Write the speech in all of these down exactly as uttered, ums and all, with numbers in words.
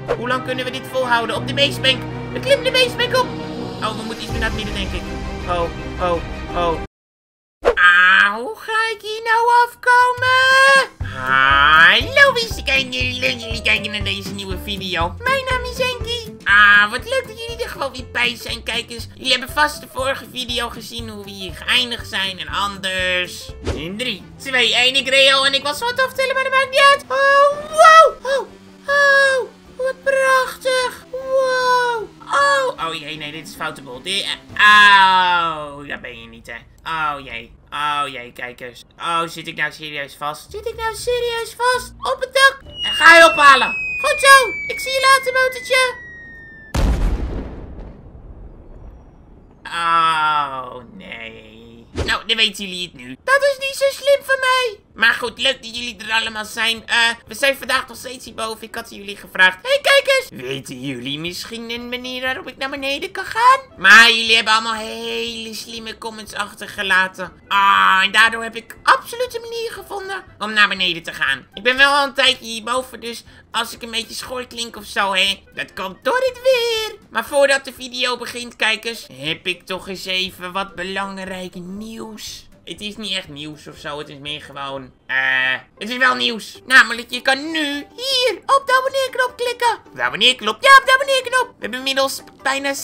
Hoe lang kunnen we dit volhouden? Op de meesbank. We klimmen de meesbank op. Oh, we moeten iets meer naar het midden, denk ik. Oh, oh, oh. Ah, hoe ga ik hier nou afkomen? Hallo, beste kijkers. Leuk dat jullie kijken naar deze nieuwe video. Mijn naam is Henkie. Ah, wat leuk dat jullie er gewoon weer bij zijn, kijkers. Jullie hebben vast de vorige video gezien hoe we hier geëindigd zijn en anders. In drie, twee, één, ik reed al en ik was zo aan het aftellen, maar dat maakt niet uit. Oh, wow. Oh, oh, wat prachtig. Wow. Oh, oh jee, nee, dit is foute bol. Dit, oh, daar ben je niet, hè. Oh jee. Oh jee, kijkers. Oh, zit ik nou serieus vast? Zit ik nou serieus vast? Op het dak. En ga je ophalen. Goed zo. Ik zie je later, motortje. Oh, nee. Nou, dan weten jullie het nu. Dat is niet zo slim van mij. Maar goed, leuk dat jullie er allemaal zijn. Uh, we zijn vandaag nog steeds hierboven. Ik had jullie gevraagd. Hey, kijkers. Weten jullie misschien een manier waarop ik naar beneden kan gaan? Maar jullie hebben allemaal hele slimme comments achtergelaten. Ah, en daardoor heb ik absoluut een manier gevonden om naar beneden te gaan. Ik ben wel al een tijdje hierboven, dus als ik een beetje schor klink of zo, hè, dat komt door het weer. Maar voordat de video begint, kijkers, heb ik toch eens even wat belangrijk nieuws. Het is niet echt nieuws of zo, het is meer gewoon, eh, uh, het is wel nieuws. Namelijk, je kan nu hier op de abonneerknop klikken. Op de abonneerknop? Ja, op de abonneerknop. We hebben inmiddels bijna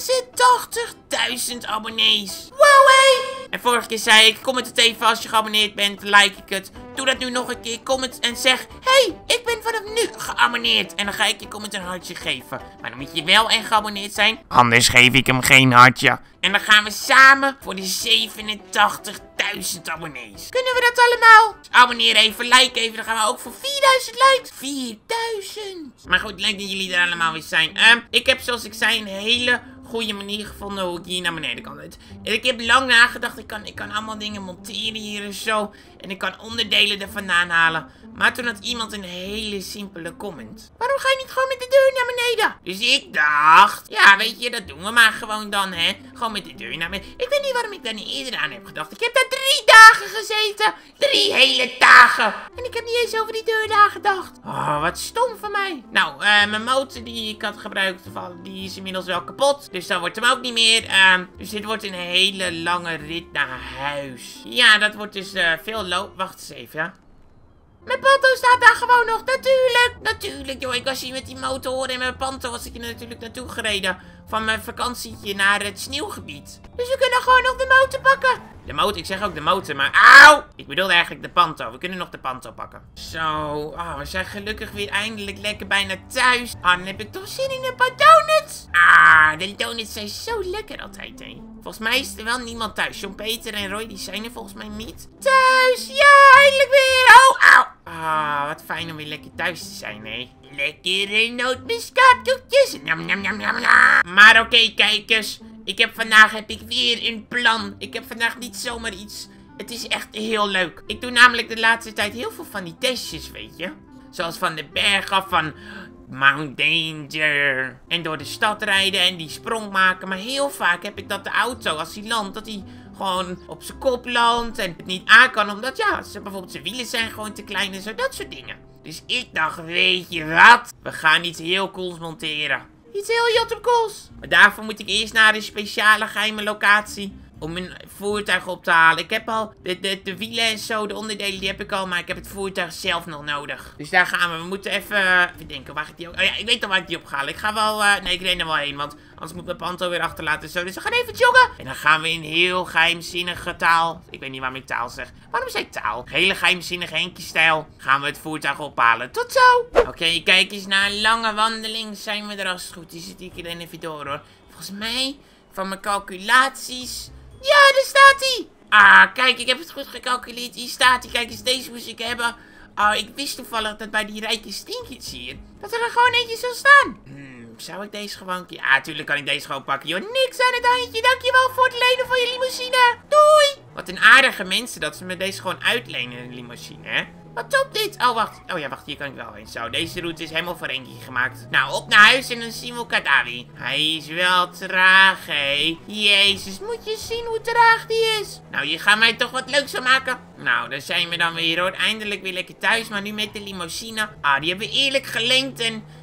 zesentachtigduizend abonnees. Wow, hé. En vorige keer zei ik, comment het even als je geabonneerd bent, like ik het. Doe dat nu nog een keer, comment en zeg, hey, ik ben vanaf nu geabonneerd. En dan ga ik je comment een hartje geven. Maar dan moet je wel echt geabonneerd zijn. Anders geef ik hem geen hartje. En dan gaan we samen voor de zevenentachtigduizend abonnees. Kunnen we dat allemaal? Dus abonneer even, like even. Dan gaan we ook voor vierduizend likes. vierduizend. Maar goed, leuk dat jullie er allemaal weer zijn. Um, ik heb, zoals ik zei, een hele goede manier gevonden hoe ik hier naar beneden kan. Ik heb lang nagedacht. Ik kan, ik kan allemaal dingen monteren hier en zo. En ik kan onderdelen er vandaan halen. Maar toen had iemand een hele simpele comment. Waarom ga je niet gewoon met de deur naar beneden? Dus ik dacht, ja, weet je, dat doen we maar gewoon dan, hè. Gewoon met de deur naar beneden. Ik weet niet waarom ik daar niet eerder aan heb gedacht. Ik heb daar drie dagen gezeten. Drie hele dagen. En ik heb niet eens over die deur nagedacht. Oh, wat stom van mij. Nou, uh, mijn motor die ik had gebruikt, die is inmiddels wel kapot. Dus dat wordt hem ook niet meer. Uh, dus dit wordt een hele lange rit naar huis. Ja, dat wordt dus uh, veel loop. Wacht eens even, ja. Mijn panto staat daar gewoon nog, natuurlijk. Natuurlijk, joh. Ik was hier met die motor en mijn panto was ik er natuurlijk naartoe gereden. Van mijn vakantietje naar het sneeuwgebied. Dus we kunnen gewoon nog de motor pakken. De motor, ik zeg ook de motor, maar auw! Ik bedoelde eigenlijk de panto. We kunnen nog de panto pakken. Zo, oh, we zijn gelukkig weer eindelijk lekker bijna thuis. Ah, dan heb ik toch zin in een paar donuts. Ah, de donuts zijn zo lekker altijd, hè. Volgens mij is er wel niemand thuis. John, Peter en Roy, die zijn er volgens mij niet. Thuis, ja, eindelijk weer. Oh, auw. Ah, wat fijn om weer lekker thuis te zijn, hè. Lekkere nootmuskaatkoekjes. Nam, nam, nam, nam, nam. Maar oké, okay, kijkers. Ik heb vandaag heb ik weer een plan. Ik heb vandaag niet zomaar iets. Het is echt heel leuk. Ik doe namelijk de laatste tijd heel veel van die testjes, weet je. Zoals van de bergen, van Mount Danger. En door de stad rijden en die sprong maken. Maar heel vaak heb ik dat de auto, als die landt, dat die gewoon op zijn kop landt. En het niet aan kan, omdat ja, ze, bijvoorbeeld zijn wielen zijn gewoon te klein en zo. Dat soort dingen. Dus ik dacht, weet je wat? We gaan iets heel cools monteren. Iets heel jottemkools. Maar daarvoor moet ik eerst naar een speciale geheime locatie om mijn voertuig op te halen. Ik heb al de, de, de wielen en zo, de onderdelen, die heb ik al. Maar ik heb het voertuig zelf nog nodig. Dus daar gaan we. We moeten even, even denken, waar ik die ook... Oh ja, ik weet al waar ik die op ga halen. Ik ga wel... Uh, nee, ik ren er wel heen, want anders moet mijn panto weer achterlaten. Zo. Dus we gaan even joggen. En dan gaan we in heel geheimzinnige taal. Ik weet niet waarom ik taal zeg. Waarom zeg ik taal? Hele geheimzinnige Henkie-stijl. Gaan we het voertuig ophalen. Tot zo! Oké, okay, kijk eens, na een lange wandeling zijn we er als het goed is. Zit ik er even door, hoor. Volgens mij, van mijn calculaties... Ja, daar staat hij! Ah, kijk, ik heb het goed gecalculeerd. Hier staat hij. Kijk eens, deze moest ik hebben. Oh, ik wist toevallig dat bij die rijke stinkjes hier, dat er, er gewoon eentje zou staan. Hmm, zou ik deze gewoon... Ja, natuurlijk kan ik deze gewoon pakken, joh. Niks aan het handje. Dankjewel voor het lenen van je limousine. Doei! Wat een aardige mensen dat ze me deze gewoon uitlenen in de limousine, hè? Wat top dit? Oh, wacht. Oh ja, wacht. Hier kan ik wel heen. Zo, deze route is helemaal voor Henkie gemaakt. Nou, op naar huis en dan zien we elkaar daar weer. Hij is wel traag, hé. Jezus, moet je zien hoe traag die is. Nou, je gaat mij toch wat leuks aan maken. Nou, daar zijn we dan weer, hoor. Eindelijk weer lekker thuis, maar nu met de limousine. Ah, die hebben we eerlijk geleend en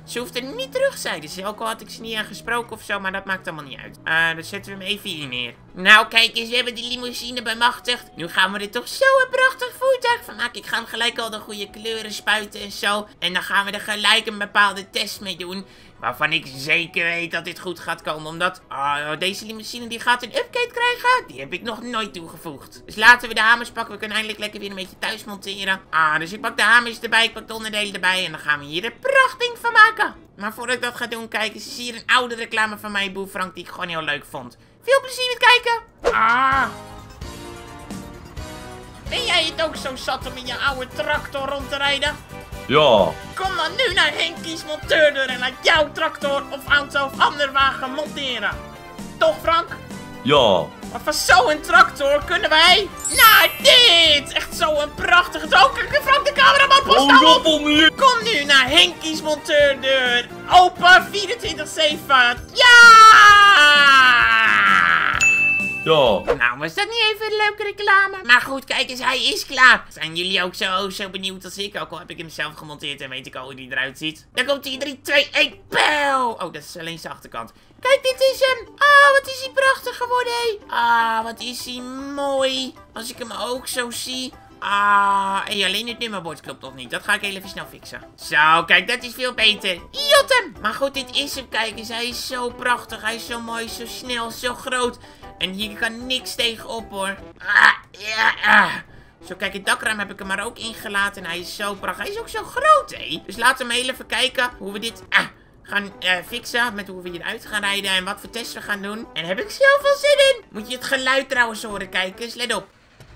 Ze hoeft er niet terug, zeiden ze. Ook al had ik ze niet aangesproken of zo, maar dat maakt allemaal niet uit. Uh, dan zetten we hem even hier neer. Nou, kijk eens, we hebben die limousine bemachtigd. Nu gaan we er toch zo een prachtig voertuig van maken. Ik ga hem gelijk al de goede kleuren spuiten en zo. En dan gaan we er gelijk een bepaalde test mee doen. Waarvan ik zeker weet dat dit goed gaat komen. Omdat oh, deze limousine die gaat een upgrade krijgen. Die heb ik nog nooit toegevoegd. Dus laten we de hamers pakken. We kunnen eindelijk lekker weer een beetje thuis monteren. Ah, dus ik pak de hamers erbij. Ik pak de onderdelen erbij. En dan gaan we hier een prachtding van maken. Maar voordat ik dat ga doen, kijk eens. Is hier een oude reclame van mij, Boe Frank. Die ik gewoon heel leuk vond. Veel plezier met kijken. Ah. Ben jij het ook zo zat om in je oude tractor rond te rijden? Ja. Kom dan nu naar Henkies Monteurdeur en laat jouw tractor of auto of ander wagen monteren. Toch, Frank? Ja. Maar van zo'n tractor kunnen wij naar dit! Echt zo'n prachtige... Oh, kijk, Frank, de cameraman, pas Oh, nou op! op. Kom nu naar Henkies Monteurdeur. Open vierentwintig zeven. Ja! Ja. Nou, was dat niet even een leuke reclame? Maar goed, kijk eens, hij is klaar. Zijn jullie ook zo, zo benieuwd als ik? Ook al heb ik hem zelf gemonteerd en weet ik al hoe hij eruit ziet. Dan komt hij drie, twee, één, pijl! Oh, dat is alleen zijn achterkant. Kijk, dit is hem. Ah, wat is hij prachtig geworden, hé. Ah, wat is hij mooi. Als ik hem ook zo zie. Ah, en alleen het nummerbord klopt nog niet. Dat ga ik heel even snel fixen. Zo, kijk, dat is veel beter. Jotem! Maar goed, dit is hem. Kijk eens, hij is zo prachtig. Hij is zo mooi, zo snel, zo groot. En hier kan niks tegenop, hoor. Ah, ja, ah. Zo, kijk, het dakraam heb ik hem maar ook ingelaten. En hij is zo prachtig. Hij is ook zo groot, hé. Dus laten we heel even kijken hoe we dit ah, gaan uh, fixen. Met hoe we hieruit gaan rijden en wat voor tests we gaan doen. En daar heb ik zoveel zin in. Moet je het geluid trouwens horen, kijkers. Let op.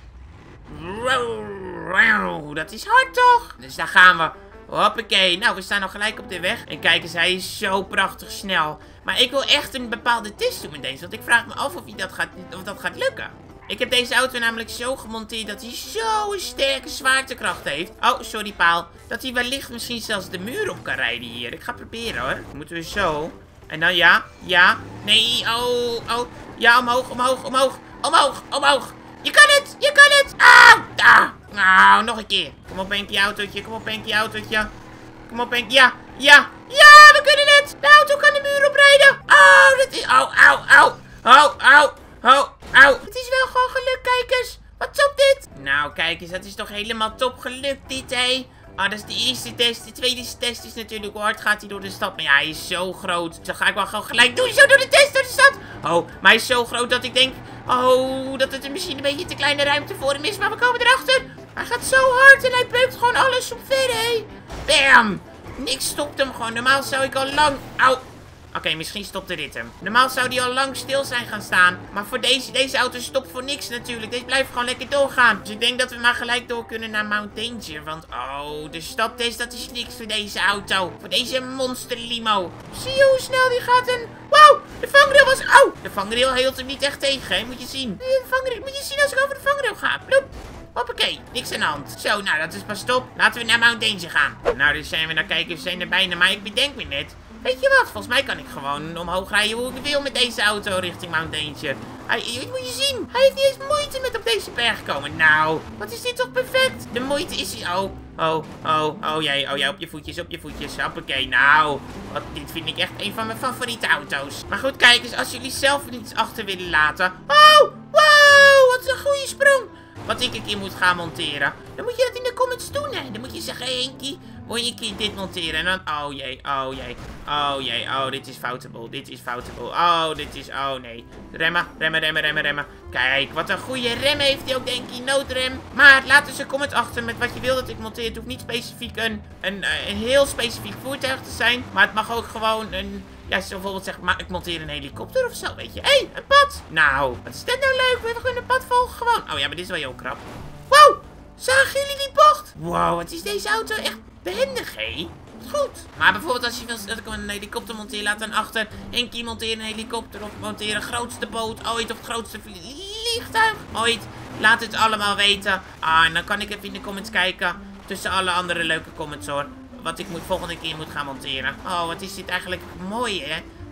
Dat is hard, toch? Dus daar gaan we. Hoppakee. Nou, we staan al gelijk op de weg. En kijk eens, hij is zo prachtig snel. Maar ik wil echt een bepaalde test doen met deze. Want ik vraag me af of, dat gaat, of dat gaat lukken. Ik heb deze auto namelijk zo gemonteerd dat hij zo'n sterke zwaartekracht heeft. Oh, sorry paal. Dat hij wellicht misschien zelfs de muur op kan rijden hier. Ik ga proberen, hoor. Dan moeten we zo. En dan ja, ja. Nee, oh, oh. Ja, omhoog, omhoog, omhoog. Omhoog, omhoog. Je kan het, je kan het. Ah, ah. Nou, nog een keer. Kom op, Henkie, autootje. Kom op, Henkie, autootje. Kom op, Henkie. Ja, ja. Ja, we kunnen het. De auto kan de muur oprijden. Oh, dat is... Oh, au, au. Oh, au, oh, au. Het is wel gewoon gelukt, kijkers. Wat top dit. Nou, kijk eens, dat is toch helemaal top gelukt, dit, hé. Ah, dat is de eerste test. De tweede test is natuurlijk hoe hard gaat hij door de stad. Maar ja, hij is zo groot. Dus dan ga ik wel gewoon gelijk doen. Zo door de test door de stad. Oh, maar hij is zo groot dat ik denk... Oh, dat het er misschien een beetje te kleine ruimte voor hem is. Maar we komen erachter. Hij gaat zo hard en hij beukt gewoon alles op verder, hé. Bam. Niks stopt hem gewoon. Normaal zou ik al lang... Au. Oké, okay, misschien stopte dit hem. Normaal zou die al lang stil zijn gaan staan. Maar voor deze, deze auto stopt voor niks natuurlijk. Deze blijft gewoon lekker doorgaan. Dus ik denk dat we maar gelijk door kunnen naar Mount Danger. Want, oh, de staptest, dat is niks voor deze auto. Voor deze monster limo. Zie je hoe snel die gaat en... Wow, de vangrail was... Oh, de vangrail hield hem niet echt tegen, hè. Moet je zien. De vangrail, moet je zien als ik over de vangrail ga. Ploep. Hoppakee, niks aan de hand. Zo, nou, dat is pas top. Laten we naar Mount Danger gaan. Nou, dus zijn we naar kijken. We zijn er bijna. Maar ik bedenk me net... Weet je wat? Volgens mij kan ik gewoon omhoog rijden hoe ik wil met deze auto richting Mount Danger. Hij, moet je zien. Hij heeft niet eens moeite met op deze berg komen. Nou, wat is dit toch perfect? De moeite is hier... Oh, oh, oh, oh jij, oh jij, op je voetjes, op je voetjes. Hoppakee, nou. Wat, dit vind ik echt een van mijn favoriete auto's. Maar goed, kijk eens, als jullie zelf iets achter willen laten. Oh, wow, wat een goede sprong. Wat ik een keer moet gaan monteren. Dan moet je dat in de comments doen, hè. Dan moet je zeggen, hey, Henkie, wil je een keer dit monteren? En dan, oh jee, oh jee, oh jee, oh, dit is foutable, dit is foutable, oh, dit is, oh nee. Remmen, remmen, remmen, remmen, remmen. Kijk, wat een goede rem heeft hij ook, denk ik, noodrem. Maar laat dus een comment achter met wat je wil dat ik monteer. Het hoeft niet specifiek een, een, een heel specifiek voertuig te zijn. Maar het mag ook gewoon een... Ja, zo bijvoorbeeld zeggen, maar ik monteer een helikopter of zo, weet je. Hé, hey, een pad. Nou, wat is dit nou leuk? We kunnen een pad volgen gewoon. Oh ja, maar dit is wel heel krap. Wow, zagen jullie die bocht? Wow, wat is deze auto echt behendig, hé. Goed. Maar bijvoorbeeld als je wil dat ik een helikopter monteer, laat dan achter Henkie monteren een helikopter of monteren grootste boot ooit of grootste vliegtuig ooit. Laat het allemaal weten. Ah, en dan kan ik even in de comments kijken tussen alle andere leuke comments hoor. Wat ik moet, volgende keer moet gaan monteren. Oh, wat is dit eigenlijk mooi, hè?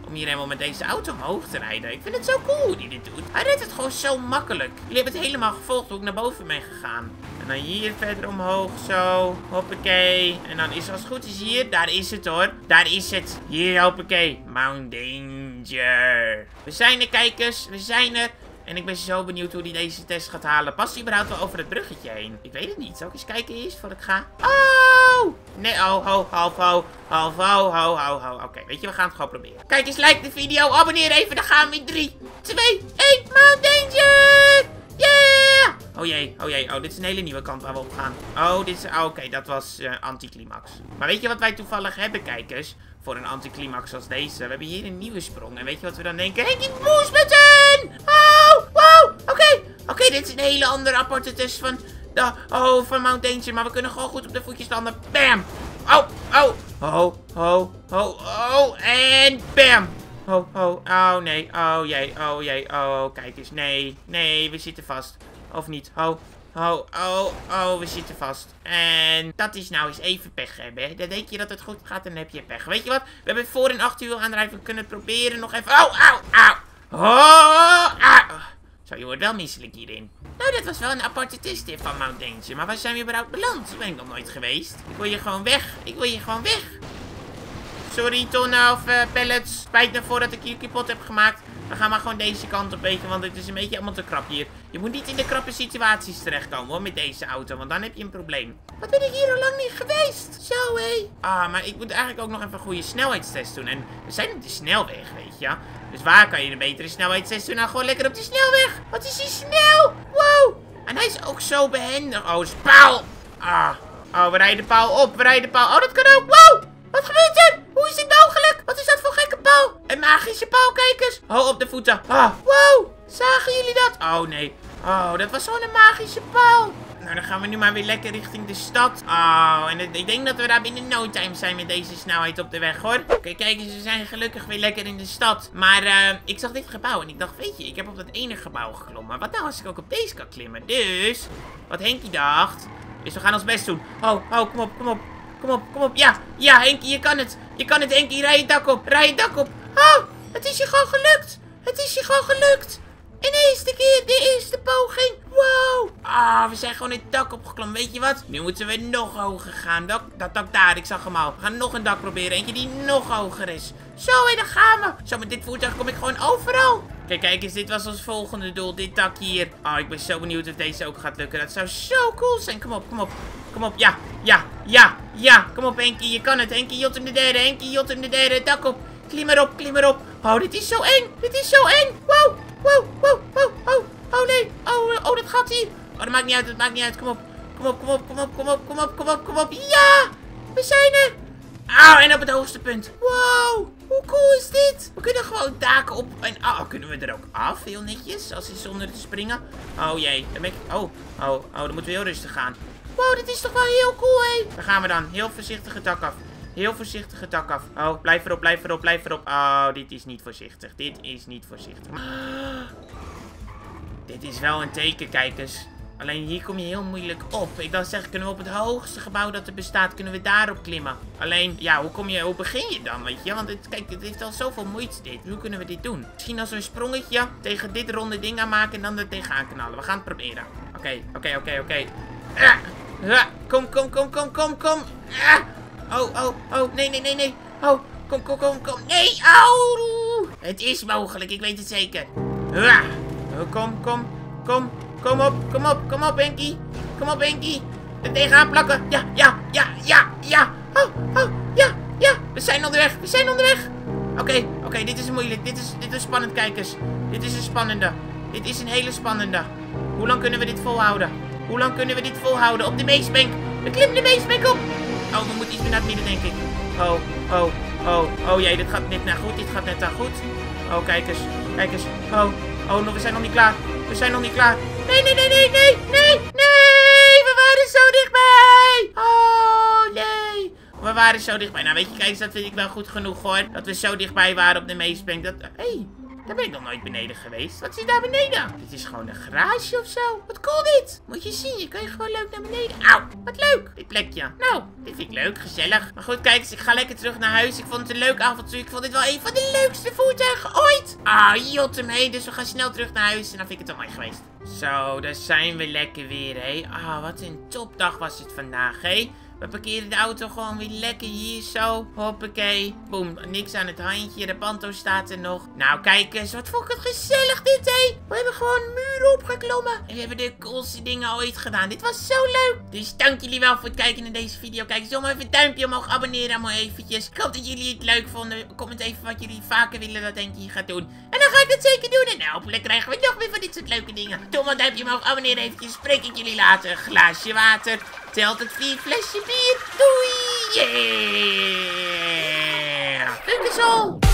om hier helemaal met deze auto omhoog te rijden. Ik vind het zo cool hoe hij dit doet. Hij redt het gewoon zo makkelijk. Jullie hebben het helemaal gevolgd hoe ik naar boven ben gegaan. En dan hier verder omhoog zo. Hoppakee. En dan is als het goed is hier. Daar is het hoor. Daar is het. Hier, hoppakee. Mount Danger. We zijn er, kijkers. We zijn er. En ik ben zo benieuwd hoe hij deze test gaat halen. Past hij überhaupt wel over het bruggetje heen? Ik weet het niet. Zal ik eens kijken eerst voordat ik ga? Oh! Nee, oh, ho, half, ho, half, ho, ho, ho, ho. Oké, okay, weet je, we gaan het gewoon proberen. Kijk eens, like de video, abonneer even. Dan gaan we in drie, twee, één, Mount Danger! Yeah! Oh jee, oh jee, oh, dit is een hele nieuwe kant waar we op gaan. Oh, dit is, oh, oké, okay, dat was uh, anticlimax. Maar weet je wat wij toevallig hebben, kijkers? Voor een anticlimax als deze. We hebben hier een nieuwe sprong. En weet je wat we dan denken? Hey, die boost button! Oh, wow, oké. Okay. Oké, okay, dit is een hele andere aparte test van, de, oh, van Mount Danger. Maar we kunnen gewoon goed op de voetjes landen. Bam! Oh, oh, oh, oh, oh, oh, en bam! Oh, oh, oh, nee, oh jee, oh jee, oh, kijk eens, nee, nee, we zitten vast. Of niet, oh. Oh, oh, oh, we zitten vast. En dat is nou eens even pech hebben. Dan denk je dat het goed gaat en dan heb je pech. Weet je wat? We hebben voor- en achterwiel aandrijven. We kunnen het proberen nog even. Oh, au, au. Oh, au. Zo, je wordt wel misselijk hierin. Nou, dat was wel een aparte test van Mount Danger. Maar waar zijn we überhaupt beland? Daar ben ik nog nooit geweest. Ik wil hier gewoon weg. Ik wil hier gewoon weg. Sorry, tonnen of uh, pellets. Spijt me voor dat ik hier kapot heb gemaakt. We gaan maar gewoon deze kant op, weet je, want het is een beetje allemaal te krap hier. Je moet niet in de krappe situaties terechtkomen, hoor, met deze auto, want dan heb je een probleem. Wat ben ik hier al lang niet geweest? Zo, hé. Ah, maar ik moet eigenlijk ook nog even een goede snelheidstest doen. En we zijn op de snelweg, weet je. Dus waar kan je een betere snelheidstest doen? Nou, gewoon lekker op de snelweg. Wat is die snel? Wow. En hij is ook zo behendig. Oh, is paal. Ah. Oh, we rijden de paal op. We rijden de paal. Oh, dat kan ook. Wow. Wat gebeurt er? Hoe is dit mogelijk? Wat is dat voor gekke paal? Een magische paal, kijkers. Oh, op de voeten. Ah, wow. Zagen jullie dat? Oh, nee. Oh, dat was zo'n magische paal. Nou, dan gaan we nu maar weer lekker richting de stad. Oh, en het, ik denk dat we daar binnen no time zijn met deze snelheid op de weg, hoor. Oké, okay, kijk eens, we zijn gelukkig weer lekker in de stad. Maar uh, ik zag dit gebouw en ik dacht, weet je, ik heb op dat ene gebouw geklommen. Wat nou als ik ook op deze kan klimmen? Dus, wat Henkie dacht, is we gaan ons best doen. Oh, oh, kom op, kom op. Kom op, kom op. Ja, ja, Henkie, je kan het. Je kan het, Henkie. Rij het dak op. Rij het dak op. Oh, het is je gewoon gelukt. Het is je gewoon gelukt. In de eerste keer, de eerste poging. Wow. Ah, we zijn gewoon het dak opgeklommen. Weet je wat? Nu moeten we nog hoger gaan. Dat, dat dak daar, ik zag hem al. We gaan nog een dak proberen. Eentje die nog hoger is. Zo, hé, daar gaan we. Zo, met dit voertuig kom ik gewoon overal. Kijk, kijk eens, dit was ons volgende doel. Dit dak hier. Oh, ik ben zo benieuwd of deze ook gaat lukken. Dat zou zo cool zijn. Kom op, kom op. Kom op, ja, ja, ja, ja. Kom op, Henkie, je kan het. Henkie, Jotem de derde. Henkie, Jotem de derde. Dak op. Klim erop, klim erop. Oh, dit is zo eng. Dit is zo eng. Wow, wow, wow, wow, oh. Oh, nee. Oh, oh, dat gaat hier. Oh, dat maakt niet uit, dat maakt niet uit. Kom op. Kom op, kom op, kom op, kom op, kom op, kom op, kom op. Ja, we zijn er. Auw, en op het hoogste punt. Wow, hoe cool is dit? We kunnen gewoon daken op. En oh, kunnen we er ook af? Heel netjes, als hij zonder te springen. Oh jee, dan ben ik... Oh, oh, oh, dan moeten we heel rustig gaan. Wow, dit is toch wel heel cool, hé. Daar gaan we dan. Heel voorzichtig het dak af. Heel voorzichtig het dak af. Oh, blijf erop, blijf erop, blijf erop. Oh, dit is niet voorzichtig. Dit is niet voorzichtig. Dit is wel een teken, kijkers. Alleen hier kom je heel moeilijk op. Ik dan zeg, kunnen we op het hoogste gebouw dat er bestaat, kunnen we daarop klimmen. Alleen, ja, hoe kom je, hoe begin je dan, weet je? Want het, kijk, het heeft al zoveel moeite dit. Hoe kunnen we dit doen? Misschien als we een sprongetje tegen dit ronde ding aan maken en dan er tegenaan knallen. We gaan het proberen. Oké, oké, oké, oké. Kom, kom, kom, kom, kom, kom. Ah. Oh, oh, oh, nee, nee, nee, nee. Oh, kom, kom, kom, kom. Nee, auw. Het is mogelijk, ik weet het zeker. Uh. Kom, kom, kom. Kom op, kom op, kom op, Henkie. Kom op, Henkie. Er tegenaan plakken. Ja, ja, ja, ja, ja. Oh, oh, ja, ja. We zijn onderweg, we zijn onderweg. Oké, okay, oké, okay, dit is moeilijk. Dit is, dit is spannend, kijkers. Dit is een spannende. Dit is een hele spannende. Hoe lang kunnen we dit volhouden? Hoe lang kunnen we dit volhouden? Op de meesbank. We klimmen de meesbank op. Oh, we moeten iets meer naar het midden, denk ik. Oh, oh, oh, oh jee, dit gaat net naar goed. Dit gaat net naar goed. Oh, kijkers, kijkers. Oh, oh, we zijn nog niet klaar. We zijn nog niet klaar. Nee, nee, nee, nee, nee, nee, nee. We waren zo dichtbij. Oh, nee. We waren zo dichtbij. Nou, weet je, kijk, dat vind ik wel goed genoeg, hoor. Dat we zo dichtbij waren op de meesbank. Dat... Hé, hey, Daar ben ik nog nooit beneden geweest. Wat is daar beneden? Dit is gewoon een garage of zo. Wat cool dit. Moet je zien, je kan je gewoon leuk naar beneden. Auw, wat leuk. Dit plekje. Nou, dit vind ik leuk, gezellig. Maar goed, kijk eens, ik ga lekker terug naar huis. Ik vond het een leuk avontuur. Ik vond dit wel een van de leukste voertuigen ooit. Ah, jot hem heen. Dus we gaan snel terug naar huis en dan vind ik het wel mooi geweest. Zo, daar zijn we lekker weer, hé. Ah, wat een topdag was het vandaag, hé. We parkeren de auto gewoon weer lekker hier zo. Hoppakee. Boom. Niks aan het handje. De panto staat er nog. Nou, kijk eens. Wat vond ik het gezellig dit, hé. We hebben gewoon muren opgeklommen. En we hebben de coolste dingen ooit gedaan. Dit was zo leuk. Dus dank jullie wel voor het kijken naar deze video. Kijk eens, allemaal even een duimpje omhoog. Abonneren allemaal eventjes. Ik hoop dat jullie het leuk vonden. Comment even wat jullie vaker willen dat Henkie hier gaat doen. En dan ga ik dat zeker doen. En nou, hopelijk krijgen we nog meer van dit soort leuke dingen. Doe maar een duimpje omhoog. Abonneren eventjes. Spreek ik jullie later. Een glaasje water. Telt het vier flesje bier. Doei! Yeah! Kijk eens al!